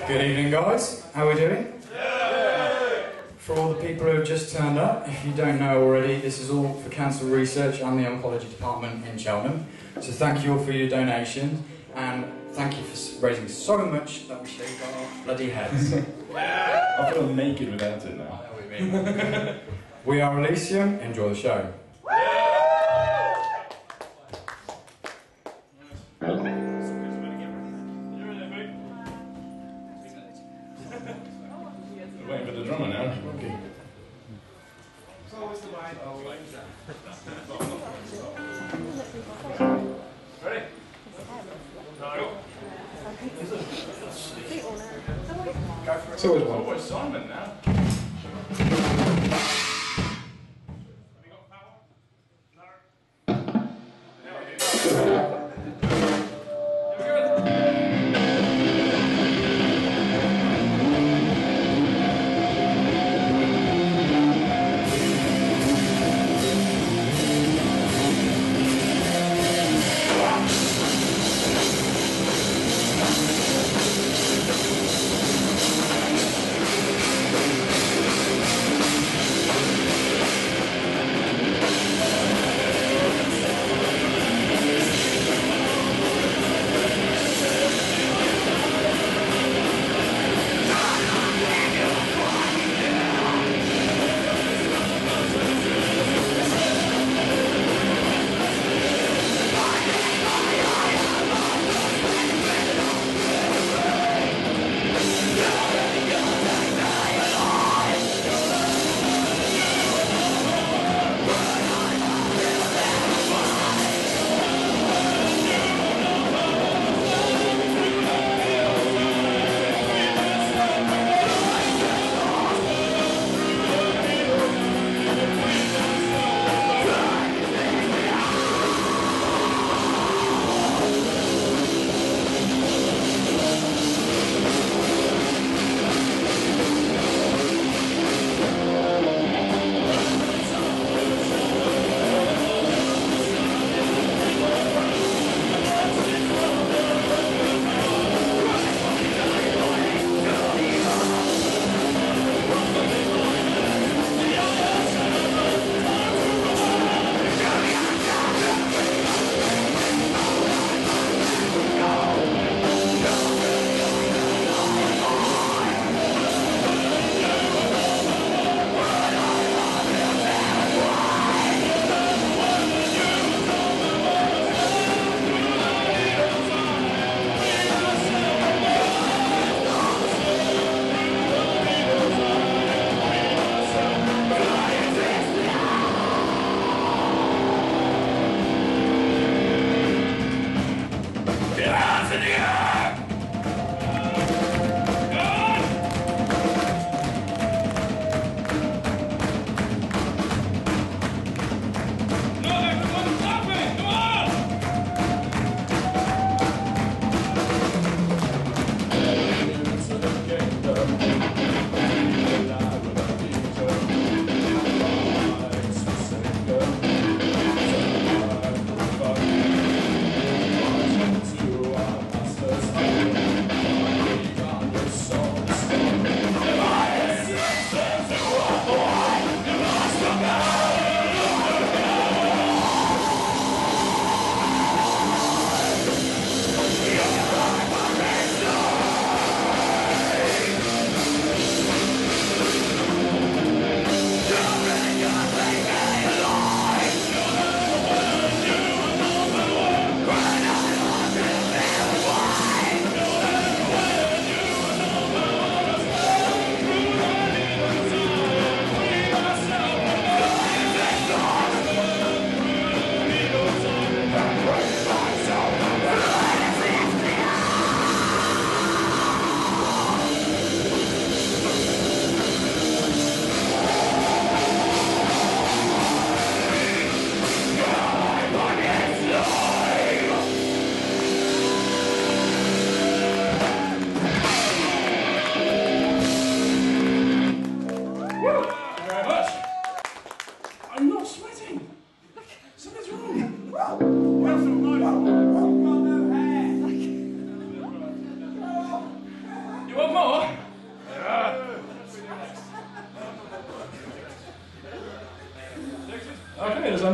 Good evening, guys. How are we doing? For all the people who have just turned up, if you don't know already, this is all for Cancer Research and the Oncology Department in Cheltenham. So thank you all for your donations, and thank you for raising so much that we shaved our bloody heads. I feel naked without it now. We are Elysium. Enjoy the show. Waiting for the drummer now. Okay. Ready? It's always one. Oh, it's Simon now.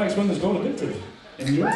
Alex Winters called Addicted. Enjoy.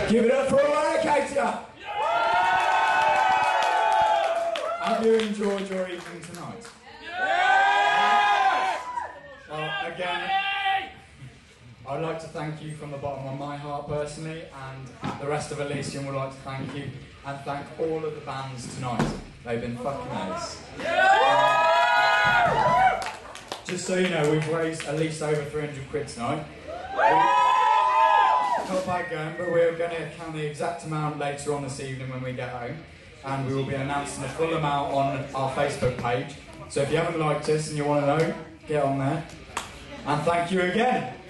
Give it up for Eradicator! Have you enjoyed your evening tonight? Well, again, I'd like to thank you from the bottom of my heart personally, and the rest of Elysium would like to thank you, and thank all of the bands tonight. They've been fucking ace. Just so you know, we've raised at least over 300 quid tonight. Not bad going, but we're going to count the exact amount later on this evening when we get home, and we will be announcing the full amount on our Facebook page. So if you haven't liked us and you want to know, get on there. And thank you again.